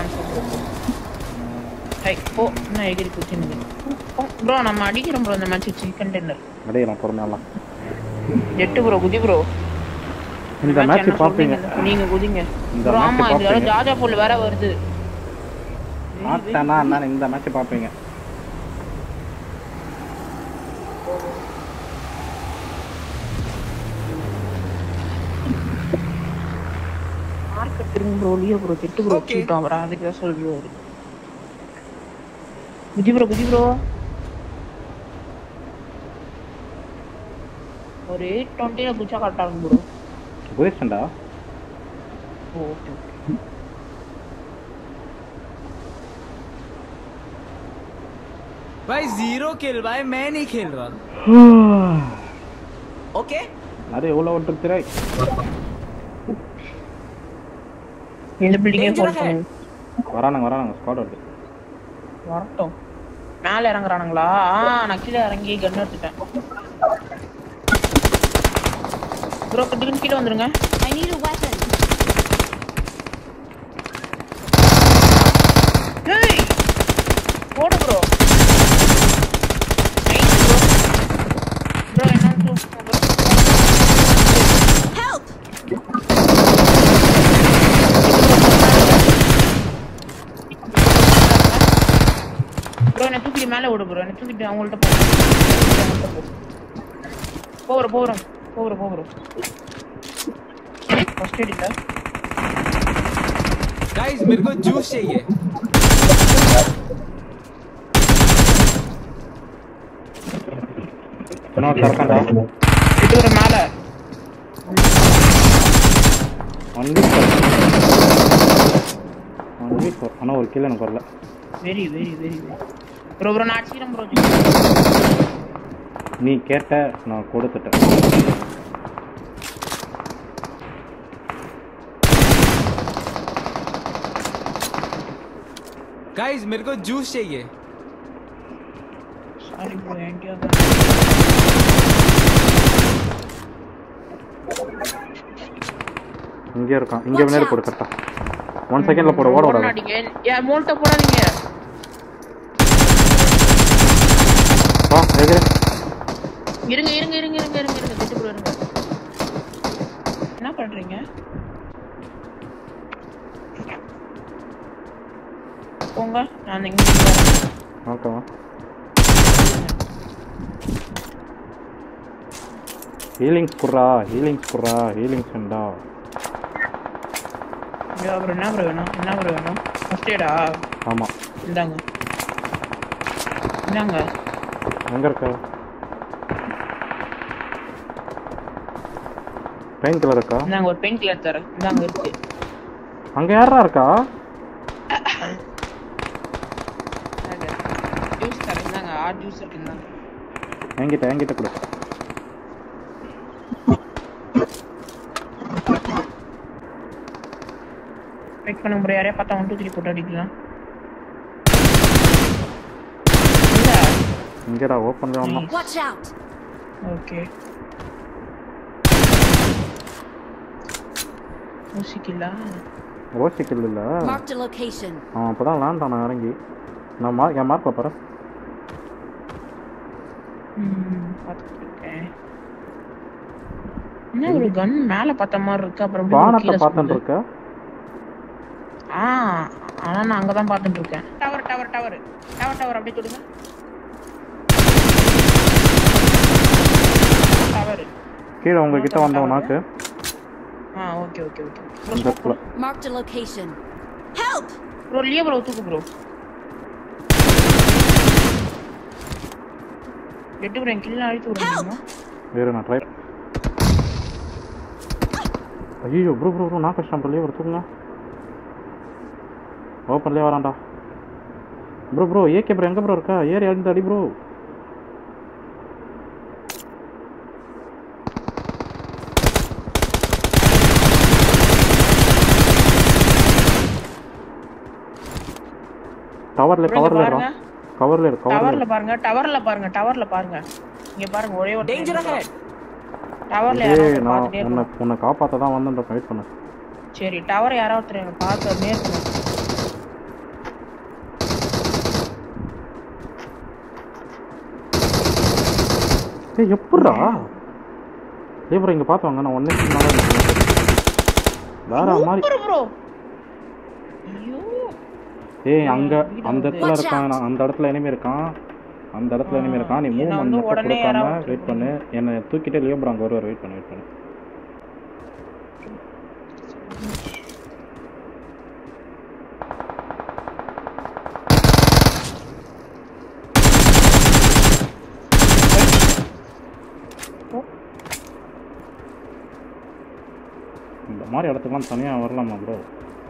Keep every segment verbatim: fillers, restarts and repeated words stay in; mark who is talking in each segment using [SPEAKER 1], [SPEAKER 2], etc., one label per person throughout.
[SPEAKER 1] High ஓ நான் எகிரி குச்சினது bro நம்ம அடிக்கிறோம் ப்ரோ இந்த மேட்ச் சிக்கன் கண்டெய்னர்
[SPEAKER 2] அடிக்கலாம் பொறுமையா
[SPEAKER 1] எட்டு ப்ரோ குதி ப்ரோ
[SPEAKER 2] இந்த மேட்ச் பாப்பீங்க
[SPEAKER 1] நீங்க குதிங்க ப்ரோ ஆமா இதுல ஜாஜா போல் வேற வருது
[SPEAKER 2] ஆட்டனா நான் இந்த மேட்ச் பாப்பீங்க
[SPEAKER 1] மார்க்கெட் திரும்ப ப்ரோ லியோ ப்ரோ எட்டு ப்ரோ சீட்டோம் ப்ரோ அதுக்கு தான் சொல்லுவாரு குதி ப்ரோ குதி ப்ரோ ஒரு எட்டு இருபது குச்சா கரெக்டா இருக்கும் ப்ரோ
[SPEAKER 2] குதிச்சண்டா
[SPEAKER 1] ஓகே
[SPEAKER 3] भाई जीरो किल भाई मैं नहीं खेल रहा ओके
[SPEAKER 2] अरे ओला ओटर तेरा
[SPEAKER 1] இந்த பில்டிங்கே ஹோல்ட் பண்ணு
[SPEAKER 2] வரானங்க வரானங்க ஸ்குவாட் வருது
[SPEAKER 1] வரட்டும் மேல இறங்குறானுங்களா ஆ நான் கீழ இறங்கி கன் எடுத்துட்டேன் ப்ரோ கிட்ட கீழ வந்துருங்க
[SPEAKER 4] I need a weapon
[SPEAKER 1] ஏய் போடு ப்ரோ ப்ரோ என்ன ப்ரோ
[SPEAKER 4] help
[SPEAKER 1] ப்ரோ என்ன தூக்கி மேல ஓடு ப்ரோ என்ன தூக்கிட்டு அவங்கள்ட்ட போ போற போற போற போற फर्स्ट एड इधर
[SPEAKER 3] गाइस मेरे को जूस चाहिए
[SPEAKER 2] ना सरकंडा
[SPEAKER 1] இது ஒரு மேல
[SPEAKER 2] ஒன்லி ஒன்லி انا ஒரு கில் எனக்கு வரல
[SPEAKER 1] very very very bro bro நான் அடிச்சிரேன் ப்ரோ
[SPEAKER 2] நீ கேட்ட நான் கொடுத்துட்டேன்
[SPEAKER 3] गाइस मेरे को जूस चाहिए
[SPEAKER 1] सॉरी ब्रो एंटी आ
[SPEAKER 2] இங்க இருக்கான் இங்க முன்னாடி போடு கரெக்ட்டா one செகண்ட்ல போடு ஓட ஓட
[SPEAKER 1] ஓடாதீங்க யா மோல்ட்ட போடாதீங்க
[SPEAKER 2] வா எதிரே
[SPEAKER 1] இருங்க இருங்க இருங்க இருங்க இருங்க இருங்க விட்டு ப்ரோ இருங்க என்ன பண்றீங்க போங்க நான் இங்க
[SPEAKER 2] ஓகே ஹீலிங்ஸ் குறா ஹீலிங்ஸ் குறா ஹீலிங்ஸ்ண்டா
[SPEAKER 1] யா ப்ரோ என்ன ப்ரோ வேணும் என்ன ப்ரோ வேணும் ஃபர்ஸ்ட் எய்டா
[SPEAKER 2] ஆமா
[SPEAKER 1] இந்தாங்க இந்தாங்க
[SPEAKER 2] எங்க இருக்க பெயின் கில்லர் இருக்கா
[SPEAKER 1] இந்தாங்க ஒரு பெயின் கில்லர் தரேன் இந்தாங்க இருக்கு
[SPEAKER 2] அங்க யாரா இருக்கா
[SPEAKER 1] ஜூஸ் தரேன் இந்தாங்க ஆ ஜூஸ் இருக்கு இந்தாங்க
[SPEAKER 2] என்கிட்ட என்கிட்ட கொடு
[SPEAKER 1] வெயிட் பண்ணுங்க ப்ரோ யாரையா பார்த்தா one two three போட்டு அடிக்கலாம்
[SPEAKER 2] இங்கடா ஓபன்ல வந்தா
[SPEAKER 4] watch out
[SPEAKER 1] ஓகே ஓசிக்கிலா
[SPEAKER 2] ஓசிக்கில் இல்ல
[SPEAKER 4] mark the location
[SPEAKER 2] அவன் அப்பதான் லாண்ட் ஆன இறங்கி நான் மார்க் என் மார்க்ல பாரு
[SPEAKER 1] ம் பாத்துட்டேன் என்ன ஒரு கன் மேல பார்த்த மாதிரி இருக்கு அப்புறம்
[SPEAKER 2] வானத்தை பார்த்துட்டு இருக்க
[SPEAKER 1] ஆ ஆனா நான் அங்க தான் பார்த்துட்டு இருக்கேன் tower tower tower tower tower அப்படியே தொடுங்க டவர்
[SPEAKER 2] கீழ உங்க கிட்ட வந்தவனாக்கு
[SPEAKER 1] ஆ okay okay okay
[SPEAKER 4] mark the location help
[SPEAKER 1] bro Leo bro தூக்கு ப்ரோ எட்டு ப்ரோ கில்ல அடிச்சு விடுங்க
[SPEAKER 2] வேற நான் ட்ரை ஐயோ ப்ரோ ப்ரோ ப்ரோ நான் கஷ்டம் லியோ ப்ரோ தூக்குங்க ஓப்பன்லயே வரான்டா ப்ரோ ப்ரோ ஏகே ப்ரோ எங்க ப்ரோ இருக்கா ஏறி அடிந்து அடி ப்ரோ டவர்ல கவர்ல இரு கவர்ல இரு
[SPEAKER 1] டவர்ல பாருங்க டவர்ல பாருங்க டவர்ல பாருங்க இங்க பாருங்க ஒரே ஒரு
[SPEAKER 3] டேஞ்சர் அஹெட்
[SPEAKER 1] டவர்ல யாராவது பாத்துட்டே
[SPEAKER 2] உன்னை உன்னை காப்பாத்த தான் வந்தேன் வெயிட் பண்ணு
[SPEAKER 1] சரி டவர் யாராவது ஒருத்தர் பாத்து நேர்ல
[SPEAKER 2] ஏய் எப்படிடா ஏய் ப்ரோ இங்க பாத்து வாங்க நான் ஒண்ணே மேல வேற மாதிரி
[SPEAKER 1] சூப்பர் ப்ரோ ஐயோ
[SPEAKER 2] ஏய் அங்க அந்த இடத்துல இருக்கான் அந்த இடத்துல எனிமி இருக்கான் அந்த இடத்துல எனிமி இருக்கான் நீ மூவ் பண்ண கொடுக்காம வெயிட் பண்ணு என்ன தூக்கிட்டே லியோ ப்ரோ அங்க வருவார் வெயிட் பண்ணு வெயிட் பண்ணு இந்த மாதிரி இடத்துக்குலாம் தனியா வரலாமா ப்ரோ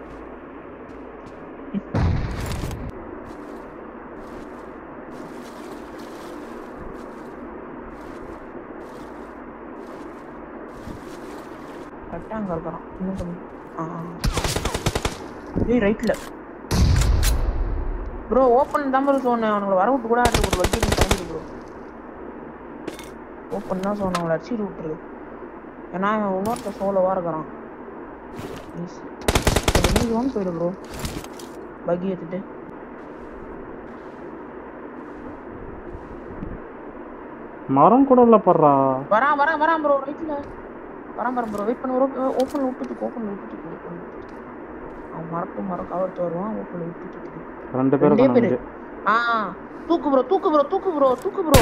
[SPEAKER 1] கரெக்டா அங்க இருக்கான் இன்னும் கொஞ்சம் ஆ ஏய் ரைட்ல ப்ரோ ஓபன் தான் ப்ரோ சொன்னேன் அவங்கள வர விட்டு கூட ஆட்டு ஒரு வண்டி தாண்டி ப்ரோ ஓபன் தான் சொன்னேன் அவங்கள அடிச்சு விட்டுரு ஏன்னா அவன் இன்னொருத்த சோலோவா இருக்கிறான் ப்ளீஸ் நீ ஓன் போயிடு ப்ரோ பக்கி ஏத்துட்டு
[SPEAKER 2] மரம் கூட இல்ல படுறா
[SPEAKER 1] வரான் வரான் வரான் ப்ரோ ரைட்ல வரான் வரான் ப்ரோ வெயிட் பண்ணு ப்ரோ ஓபன் விட்டுட்டு ஓபன் விட்டுட்டு அவன் மரத்து மரம் கவர்த்து வருவான் ஓபன் விட்டுட்டு
[SPEAKER 2] ரெண்டு பேரும்
[SPEAKER 1] பேரு ஆ தூக்கு ப்ரோ தூக்கு ப்ரோ தூக்கு ப்ரோ தூக்கு ப்ரோ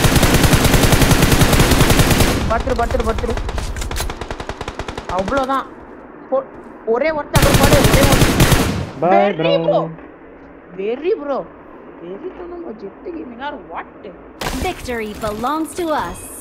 [SPEAKER 1] பத்துரு பத்துரு பத்துரு அவ்வளவுதான் ஒரே ஒருத்த அப்புறம் பாரு ஒரே
[SPEAKER 2] பை ப்ரோ
[SPEAKER 1] வெரி ப்ரோ வெரி பண்ணோம் jet gaming are what
[SPEAKER 4] Victory belongs to us.